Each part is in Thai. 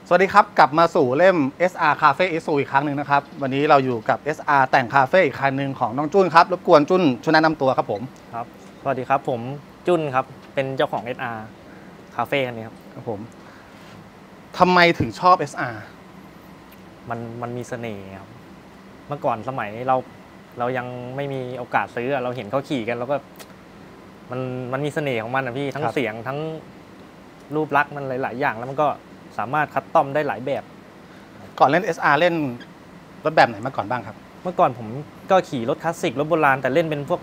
สวัสดีครับกลับมาสู่เล่ม SR Cafe Issue อีกครั้งหนึ่งนะครับวันนี้เราอยู่กับ SR แต่งคาเฟ่อีกคันหนึ่งของน้องจุ้นครับรบกวนจุ้นช่วยแนะนำตัวครับผมครับสวัสดีครับผมจุ้นครับเป็นเจ้าของ SR Cafe คันนี้ครับผมทำไมถึงชอบ SR มันมีเสน่ห์ครับเมื่อก่อนสมัยเรายังไม่มีโอกาสซื้อเราเห็นเขาขี่กันแล้วก็มันมีเสน่ห์ของมันนะพี่ทั้งเสียงทั้งรูปลักษณ์มันหลายๆอย่างแล้วมันก็สามารถคัสตอมได้หลายแบบก่อนเล่น SR เล่นรถแบบไหนมาก่อนบ้างครับเมื่อก่อนผมก็ขี่รถคลาสสิกรถโบราณแต่เล่นเป็นพวก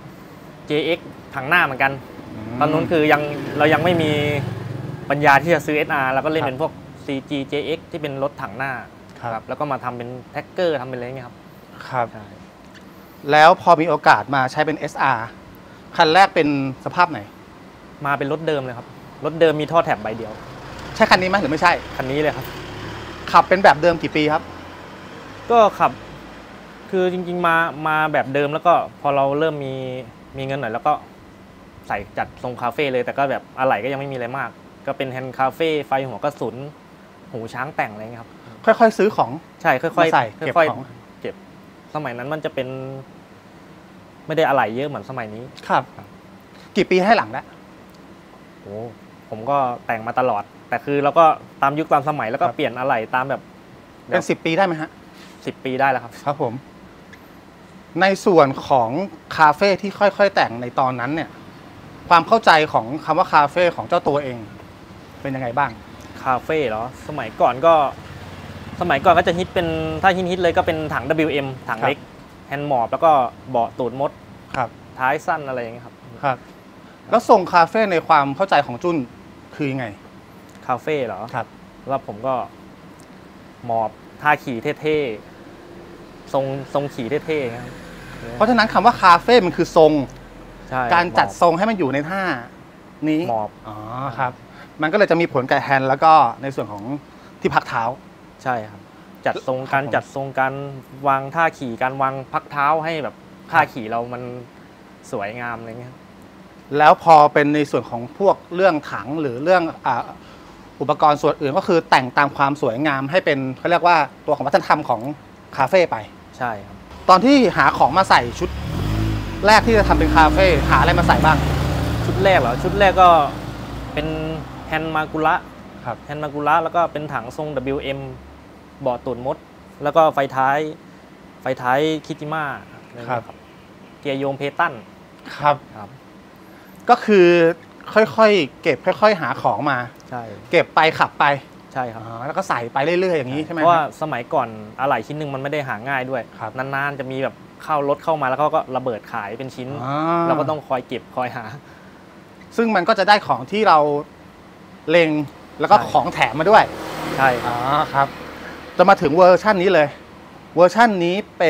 JX ถังหน้าเหมือนกันตอนนู้นคือเรายังไม่มีปัญญาที่จะซื้อ SR แล้วก็เล่นเป็นพวก CG JX ที่เป็นรถถังหน้าครับแล้วก็มาทำเป็นแท็กเกอร์ทำเป็นอะไรเงี้ยครับครับแล้วพอมีโอกาสมาใช้เป็น SR คันแรกเป็นสภาพไหนมาเป็นรถเดิมเลยครับรถเดิมมีท่อแถบใบเดียวใช่คันนี้ไหมหรือไม่ใช่คันนี้เลยครับขับเป็นแบบเดิมกี่ปีครับก็ขับคือจริงๆมาแบบเดิมแล้วก็พอเราเริ่มมีเงินหน่อยแล้วก็ใส่จัดทรงคาเฟ่เลยแต่ก็แบบอะไหล่ก็ยังไม่มีอะไรมากก็เป็นแฮนด์คาเฟ่ไฟหัวกระสุนหูช้างแต่งอะไรเงี้ยครับค่อยๆซื้อของใช่ค่อยๆใส่เก็บของเก็บสมัยนั้นมันจะเป็นไม่ได้อะไหล่เยอะเหมือนสมัยนี้ครับกี่ปีให้หลังแล้วโอ้ผมก็แต่งมาตลอดแต่คือเราก็ตามยุคตามสมัยแล้วก็เปลี่ยนอะไหล่ตามแบบเป็น10 ปีได้ไหมฮะ 10 ปีได้แล้วครับครับผมในส่วนของคาเฟ่ที่ค่อยๆแต่งในตอนนั้นเนี่ยความเข้าใจของคำว่าคาเฟ่ของเจ้าตัวเองเป็นยังไงบ้างคาเฟ่เหรอสมัยก่อนก็จะฮิตเป็นถ้าฮิตเลยก็เป็นถัง WM ถังเล็กแฮนด์มอบแล้วก็เบาะตูดมดครับท้ายสั้นอะไรอย่างเงี้ยครับครับแล้วทรงคาเฟ่ในความเข้าใจของจุ้นคือยังไงคาเฟ่เหรอครับแล้วผมก็หมอบท่าขี่เท่ๆทรงขี่เท่ๆครับเพราะฉะนั้นคำว่าคาเฟ่มันคือทรงการจัดทรงให้มันอยู่ในท่านี้หมอบอ๋อครับมันก็เลยจะมีผลกับแฮนด์แล้วก็ในส่วนของที่พักเท้าใช่ครับจัดทรงการวางท่าขี่การวางพักเท้าให้แบบท่าขี่เรามันสวยงามอะไรเงี้ยแล้วพอเป็นในส่วนของพวกเรื่องถังหรือเรื่องอุปกรณ์ส่วนอื่นก็คือแต่งตามความสวยงามให้เป็นเขาเรียกว่าตัวของวัฒนธรรมของคาเฟ่ไปใช่ครับตอนที่หาของมาใส่ชุดแรกที่จะทำเป็นคาเฟ่หาอะไรมาใส่บ้างชุดแรกเหรอชุดแรกก็เป็นแฮนด์มากุระครับแฮนด์มากุระแล้วก็เป็นถังทรง WM เบาะตูดมดแล้วก็ไฟท้ายคิติม่าครับเกียร์โยงเพตันครับก็คือค่อยๆเก็บค่อยๆหาของมาใช่เก็บไปขับไปใช่ครับแล้วก็ใส่ไปเรื่อยๆอย่างนี้ใช่ไหมเพราะว่าสมัยก่อนอะไหล่ชิ้นหนึ่งมันไม่ได้หาง่ายด้วยนานๆจะมีแบบเข้ารถเข้ามาแล้วก็ระเบิดขายเป็นชิ้นเราก็ต้องคอยเก็บคอยหาซึ่งมันก็จะได้ของที่เราเล็งแล้วก็ของแถมมาด้วยใช่ครับจะมาถึงเวอร์ชันนี้เลยเวอร์ชันนี้เป็น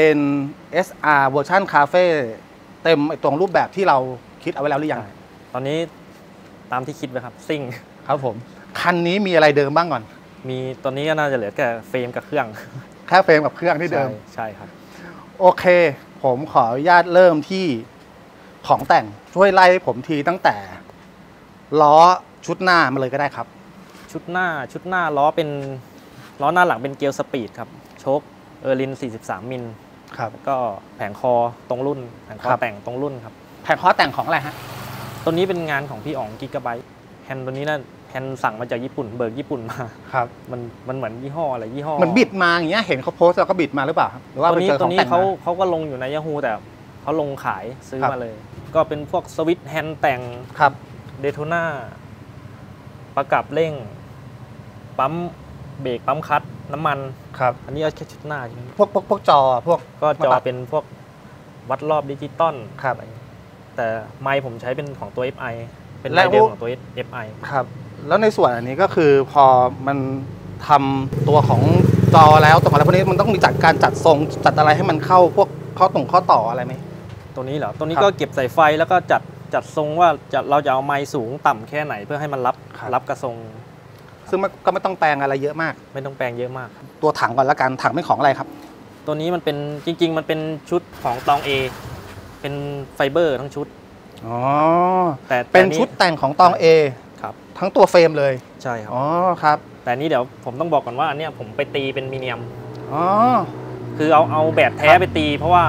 SR เวอร์ชันคาเฟ่เต็มตรงรูปแบบที่เราคิดเอาไว้แล้วหรือยังตอนนี้ตามที่คิดไว้ครับซิ่งครับผมคันนี้มีอะไรเดิมบ้างก่อนมีตอนนี้ก็น่าจะเหลือแค่เฟรมกับเครื่องแค่เฟรมกับเครื่องที่เดิมใช่ครับโอเคผมขออนุญาตเริ่มที่ของแต่งช่วยไล่ผมทีตั้งแต่ล้อชุดหน้ามาเลยก็ได้ครับชุดหน้าล้อเป็นล้อหน้าหลังเป็นเกียร์สปีดครับโชคเออร์ลิน43 มิลครับก็แผงคอตรงรุ่นแผงคอแต่งตรงรุ่นครับแผงคอแต่งของอะไรฮะตัวนี้เป็นงานของพี่อ๋องกิกะไบต์แฮนด์ตัวนี้นะแฮนด์สั่งมาจากญี่ปุ่นเบิกญี่ปุ่นมาครับมันเหมือนยี่ห้ออะไรยี่ห้อเหมือนบิดมาอย่างเงี้ยเห็นเขาโพสแล้วก็บิดมาหรือเปล่าหรือว่าตัวนี้เขาก็ลงอยู่ใน Yahoo แต่เขาลงขายซื้อมาเลยก็เป็นพวกสวิตช์แฮนด์แต่งครับเดโทน่าประกับเร่งปั๊มเบรกปั๊มคัตน้ำมันครับอันนี้เอาแค่ชุดหน้าใช่ไหมพวกจอพวกก็จอเป็นพวกวัดรอบดิจิตอลครับแต่ไมค์ผมใช้เป็นของตัว FI เป็นไมค์เดิมของตัว FI ครับแล้วในส่วนอันนี้ก็คือพอมันทำตัวของจอแล้วตัวของอะไรพวกนี้มันต้องมีการจัดทรงจัดอะไรให้มันเข้าพวกข้อต่ออะไรไหมตัวนี้เหรอตัวนี้ก็เก็บใส่ไฟแล้วก็จัดทรงว่าเราจะเอาไมค์สูงต่ำแค่ไหนเพื่อให้มันรับกระทรงซึ่งมันก็ไม่ต้องแปลงอะไรเยอะมากไม่ต้องแปลงเยอะมากตัวถังก่อนละกันถังเป็นของอะไรครับตัวนี้มันเป็นจริงๆมันเป็นชุดของตอง A เป็นไฟเบอร์ทั้งชุดอ๋อแต่เป็นชุดแต่งของตอง A ครับทั้งตัวเฟรมเลยใช่ครับอ๋อครับแต่นี้เดี๋ยวผมต้องบอกก่อนว่าอันเนี้ยผมไปตีเป็นมีเนียมอ๋อคือเอาแบบแท้ไปตีเพราะว่า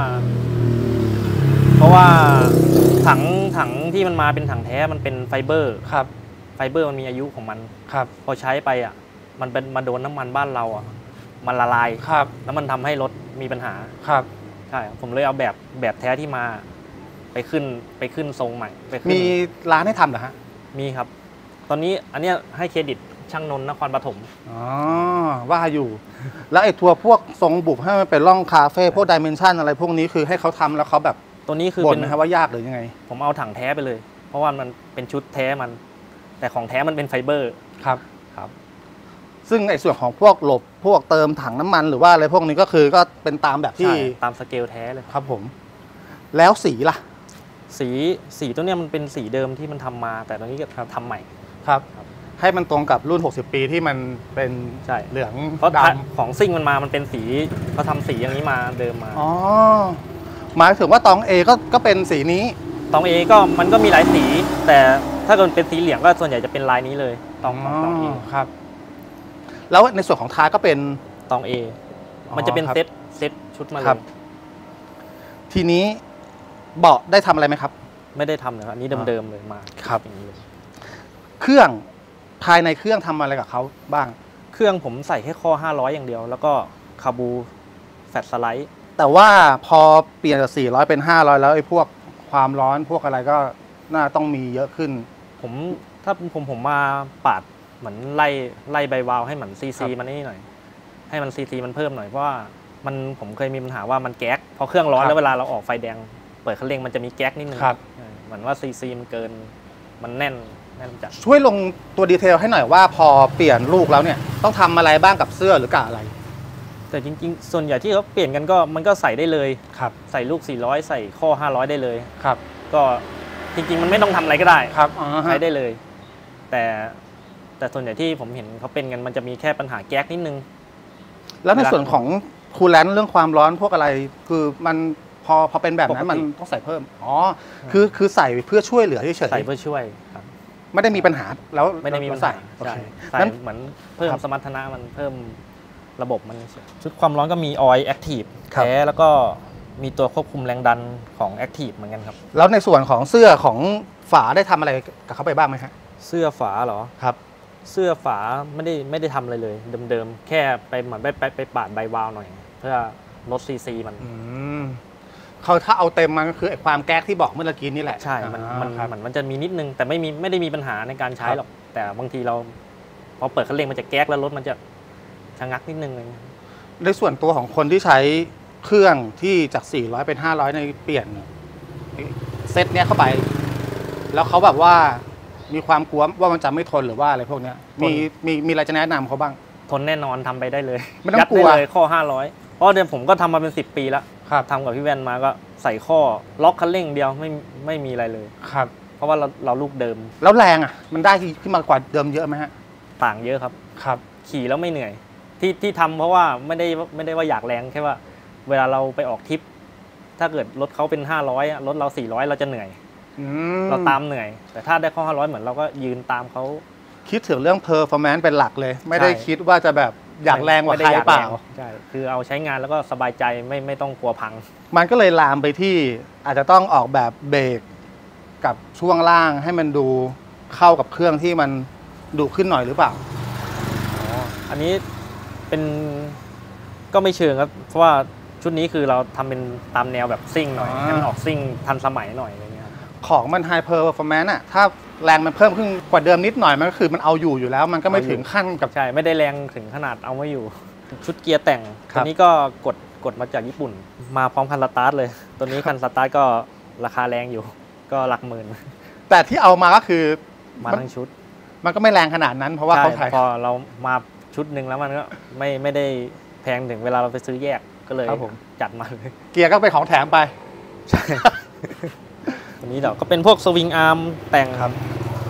ถังที่มันมาเป็นถังแท้มันเป็นไฟเบอร์ครับไฟเบอร์มันมีอายุของมันครับพอใช้ไปอ่ะมันเป็นมาโดนน้ำมันบ้านเราอ่ะมันละลายครับแล้วมันทำให้รถมีปัญหาครับใช่ผมเลยเอาแบบแท้ที่มาไปขึ้นทรงใหม่มีร้านให้ทำเหรอฮะมีครับตอนนี้อันเนี้ยให้เครดิตช่างนนท์นครปฐมอ๋อว่าอยู่แล้วไอ้ทัวร์พวกทรงบุบให้มันเป็นร่องคาเฟ่พวกดิเมนชันอะไรพวกนี้คือให้เขาทำแล้วเขาแบบตัวนี้คือบ่นนะครับว่ายากหรือยังไงผมเอาถังแท้ไปเลยเพราะว่ามันเป็นชุดแท้มันแต่ของแท้มันเป็นไฟเบอร์ครับซึ่งไอ้ส่วนของพวกหลบพวกเติมถังน้ำมันหรือว่าอะไรพวกนี้ก็คือก็เป็นตามแบบที่ตามสเกลแท้เลยครับผมแล้วสีล่ะสีตัวเนี้ยมันเป็นสีเดิมที่มันทำมาแต่ตอนนี้ก็ทำใหม่ครับให้มันตรงกับรุ่น60ปีที่มันเป็นเหลืองเพราะของซิ่งมันเป็นสีเขาทำสีอย่างนี้มาเดิมมาอ๋อหมายถึงว่าตอง A ก็เป็นสีนี้ตอง A ก็มันก็มีหลายสีแต่ถ้าเกิดเป็นสีเหลืองก็ส่วนใหญ่จะเป็นลายนี้เลยตอง A ครับแล้วในส่วนของท้ายก็เป็นตอง A มันจะเป็นเซตชุดมาเลยทีนี้เบาะได้ทำอะไรไหมครับไม่ได้ทำเลยครับอันนี้เดิมๆเลยมาครับเครื่องภายในเครื่องทำอะไรกับเขาบ้างเครื่องผมใส่แค่ข้อ500อย่างเดียวแล้วก็คาบูแฟลชสไลด์แต่ว่าพอเปลี่ยนจาก400เป็น500แล้วไอ้พวกความร้อนพวกอะไรก็น่าต้องมีเยอะขึ้นถ้าผมมาปาดเหมือนไล่ใบวาล์วให้เหมือนซีซีมันนี่หน่อยให้มันซีซีมันเพิ่มหน่อยเพราะว่าผมเคยมีปัญหาว่ามันแก๊กพอเครื่องร้อนแล้วเวลาเราออกไฟแดงเปิดคันเร่งมันจะมีแก๊กนิดนึงเหมือนว่าซีซีมันเกินมันแน่นจัดช่วยลงตัวดีเทลให้หน่อยว่าพอเปลี่ยนลูกแล้วเนี่ยต้องทำอะไรบ้างกับเสื้อหรือกับอะไรแต่จริงๆส่วนใหญ่ที่เขาเปลี่ยนกันก็มันก็ใส่ได้เลยครับใส่ลูก400ใส่ข้อ500ได้เลยครับก็จริงๆมันไม่ต้องทำอะไรก็ได้ครับใช้ได้เลยแต่ส่วนใหญ่ที่ผมเห็นเขาเป็นกันมันจะมีแค่ปัญหาแก๊กนิดนึงแล้วในส่วนของคูลแลนต์เรื่องความร้อนพวกอะไรคือมันพอเป็นแบบนั้นมันต้องใส่เพิ่มคือใส่เพื่อช่วยเหลือเฉยๆใส่เพื่อช่วยครับไม่ได้มีปัญหาแล้วไม่ได้มีปัญหาใส่เหมือนเพิ่มสมรรถนะมันเพิ่มระบบมันชุดความร้อนก็มีออยล์แอคทีฟแท้แล้วก็มีตัวควบคุมแรงดันของแอคทีฟเหมือนกันครับแล้วในส่วนของเสื้อของฝาได้ทำอะไรกับเขาไปบ้างไหมฮะเสื้อฝาเหรอครับเสื้อฝาไม่ได้ทำอะไรเลยเดิมๆแค่ไปเหมือนไปปาดใบวาล์วหน่อยเพื่อลดซีซีมันเขาถ้าเอาเต็มมันก็คือความแก๊กที่บอกเมื่อกี้นี่แหละใช่มันจะมีนิดนึงแต่ไม่ได้มีปัญหาในการใช้หรอกแต่บางทีเราพอเปิดคันเร่งมันจะแก๊กแล้วรถมันจะชะงักนิดนึงเลยในส่วนตัวของคนที่ใช้เครื่องที่จาก400เป็น500ในเปลี่ยนเซตเนี้ยเข้าไปแล้วเขาแบบว่ามีความกลัวว่ามันจะไม่ทนหรือว่าอะไรพวกนี้มีอะไรจะแนะนำเขาบ้างทนแน่นอนทำไปได้เลยไม่ต้องกลัวเลยข้อ500เพราะเดิมผมก็ทำมาเป็น10 ปีแล้วทำกับพี่แวนมาก็ใส่ข้อล็อกคันเร่งเดียวไม่มีอะไรเลยครับเพราะว่าเราลูกเดิมแล้วแรงอ่ะมันได้ขึ้นมากว่าเดิมเยอะไหมฮะต่างเยอะครับครับขี่แล้วไม่เหนื่อยที่ทำเพราะว่าไม่ได้ว่าอยากแรงแค่ว่าเวลาเราไปออกทริปถ้าเกิดรถเขาเป็น500รถเรา400เราจะเหนื่อยเราตามเหนื่อยแต่ถ้าได้ข้อ500เหมือนเราก็ยืนตามเขาคิดถึงเรื่องเพอร์ฟอร์แมนซ์เป็นหลักเลยไม่ได้คิดว่าจะแบบอยากแรงกว่าใครเปล่าใช่คือเอาใช้งานแล้วก็สบายใจไม่ต้องกลัวพังมันก็เลยลามไปที่อาจจะต้องออกแบบเบรกกับช่วงล่างให้มันดูเข้ากับเครื่องที่มันดุขึ้นหน่อยหรือเปล่าอันนี้เป็นก็ไม่เชิงครับเพราะว่าชุดนี้คือเราทำเป็นตามแนวแบบซิ่งหน่อยให้มันออกซิ่งทันสมัยหน่อยอะไรเงี้ยของมันไฮเพอร์ฟอร์แมนซ์อะถ้าแรงมันเพิ่มขึ้นกว่าเดิมนิดหน่อยมันก็คือมันเอาอยู่แล้วมันก็ไม่ถึงขั้นกับใช่ไม่ได้แรงถึงขนาดเอาไม่อยู่ชุดเกียร์แต่งตัวนี้ก็กดมาจากญี่ปุ่นมาพร้อมคันสตาร์ทเลยตัวนี้คันสตาร์ทก็ราคาแรงอยู่ก็หลักหมื่นแต่ที่เอามาก็คือมาทั้งชุดมันก็ไม่แรงขนาดนั้นเพราะว่าเขาขายพอเรามาชุดหนึ่งแล้วมันก็ไม่ได้แพงถึงเวลาเราไปซื้อแยกก็เลยจัดมาเลยเกียร์ก็เป็นของแถมไปใช่วันนี้เดี๋ยวก็เป็นพวกสวิงอาร์มแต่งครับ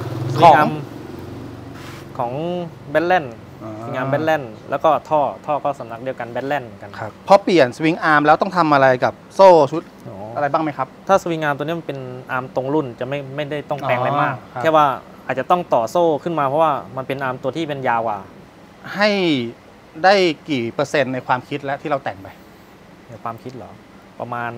ของแบทแลนด์สวิงอาร์มแบทแลนด์แล้วก็ท่อก็สำนักเดียวกันแบทแลนด์กันครับพอเปลี่ยนสวิงอาร์มแล้วต้องทำอะไรกับโซ่ชุดอะไรบ้างไหมครับถ้าสวิงอาร์มตัวนี้มันเป็นอาร์มตรงรุ่นจะไม่ได้ต้องแปลงอะไรมากแค่ว่าอาจจะต้องต่อโซ่ขึ้นมาเพราะว่ามันเป็นอาร์มตัวที่เป็นยาวกว่าให้ได้กี่เปอร์เซ็นต์ในความคิดแล้วที่เราแต่งไปในความคิดเหรอประมาณ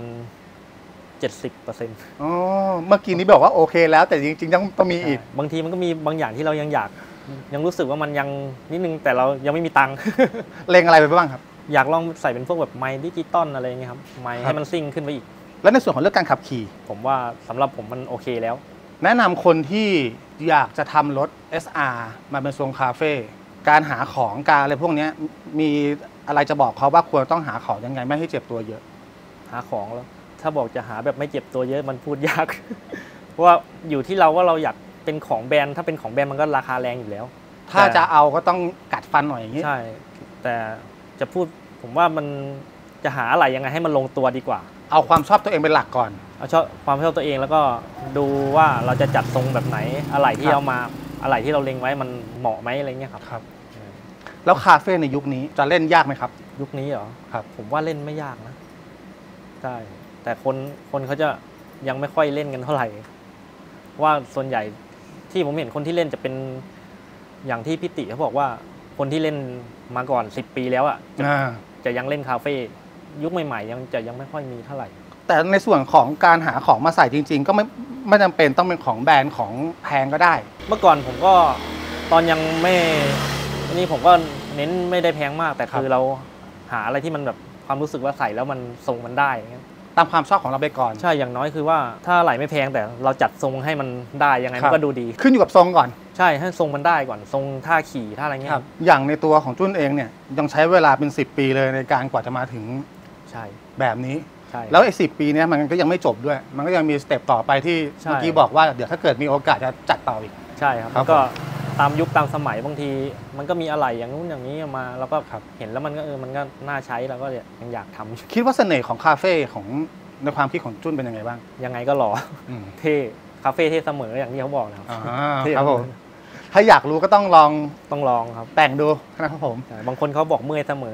70% อ๋อเมื่อกี้นี้บอกว่าโอเคแล้วแต่จริงๆต้องมีอีกบางทีมันก็มีบางอย่างที่เรายังรู้สึกว่ามันยังนิดนึงแต่เรายังไม่มีตังค์เล็งอะไรไปบ้างครับอยากลองใส่เป็นพวกแบบไมค์ดิจิตอลอะไรเงี้ยครับไมค์ให้มันซิ่งขึ้นไปอีกแล้วในส่วนของเรื่องการขับขี่ผมว่าสำหรับผมมันโอเคแล้วแนะนำคนที่อยากจะทำรถ SR มาเป็นทรงคาเฟ่การหาของการอะไรพวกนี้มีอะไรจะบอกเขาว่าควรต้องหาของยังไงไม่ให้เจ็บตัวเยอะหาของแล้วถ้าบอกจะหาแบบไม่เจ็บตัวเยอะมันพูดยาก เพราะว่าอยู่ที่เราว่าเราอยากเป็นของแบรนด์ถ้าเป็นของแบรนด์มันก็ราคาแรงอยู่แล้วถ้าจะเอาก็ต้องกัดฟันหน่อยอย่างนี้ใช่แต่จะพูดผมว่ามันจะหาอะไรยังไงให้มันลงตัวดีกว่าเอาความชอบตัวเองเป็นหลักก่อนเอาชอบความชอบตัวเองแล้วก็ดูว่าเราจะจัดทรงแบบไหนอะไรที่เอามาอะไรที่เราเล็งไว้มันเหมาะไหมอะไรเงี้ยครับแล้วคาเฟ่ในยุคนี้จะเล่นยากไหมครับยุคนี้เหรอครับผมว่าเล่นไม่ยากนะใช่แต่คนเขาจะยังไม่ค่อยเล่นกันเท่าไหร่ว่าส่วนใหญ่ที่ผมเห็นคนที่เล่นจะเป็นอย่างที่พี่ติเขาบอกว่าคนที่เล่นมาก่อน10 ปีแล้วอ่ะจะยังเล่นคาเฟ่ยุคใหม่ๆยังไม่ค่อยมีเท่าไหร่แต่ในส่วนของการหาของมาใส่จริงๆก็ไม่จำเป็นต้องเป็นของแบรนด์ของแพงก็ได้เมื่อก่อนผมก็ตอนยังไม่นี่ผมก็เน้นไม่ได้แพงมากแต่คือเราหาอะไรที่มันแบบความรู้สึกว่าใส่แล้วมันทรงมันได้ตามความชอบของเราไปก่อนใช่อย่างน้อยคือว่าถ้าไหลไม่แพงแต่เราจัดทรงให้มันได้ยังไงมันก็ดูดีขึ้นอยู่กับทรงก่อนใช่ให้ทรงมันได้ก่อนทรงท่าขี่ท่าอะไรเงี้ยอย่างในตัวของจุ้นเองเนี่ยยังใช้เวลาเป็น10 ปีเลยในการกว่าจะมาถึงใช่แบบนี้แล้วไอ้10 ปีนี้มันก็ยังไม่จบด้วยมันก็ยังมีสเต็ปต่อไปที่เมื่อกี้บอกว่าเดี๋ยวถ้าเกิดมีโอกาสจะจัดต่ออีกใช่ครับแล้วก็ตามยุคตามสมัยบางทีมันก็มีอะไรอย่างนู้นอย่างนี้มาแล้วก็เห็นแล้วมันก็น่าใช้แล้วก็ยังอยากทำคิดว่าเสน่ห์ของคาเฟ่ของในความคิดของจุ้นเป็นยังไงบ้างยังไงก็หล่อเท่คาเฟ่เท่เสมออย่างที่เขาบอกนะครับผมถ้าอยากรู้ก็ต้องลองครับแต่งดูนะครับผมบางคนเขาบอกเมื่อยเสมอ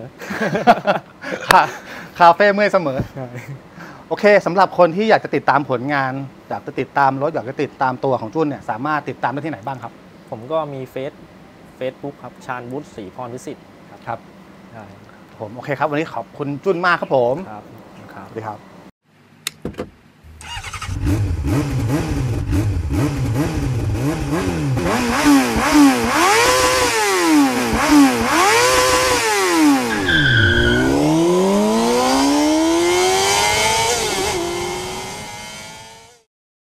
คาเฟ่เมื่อยเสมอโอเคสำหรับคนที่อยากจะติดตามผลงานอยากจะติดตามรถอยากจะติดตามตัวของจุ้นเนี่ยสามารถติดตามได้ที่ไหนบ้างครับผมก็มีเฟซบุ๊กครับชาญวุฒิศรีพรวิสิทธิ์ครับผมโอเคครับวันนี้ขอบคุณจุ้นมากครับผมครับสวัสดีครับ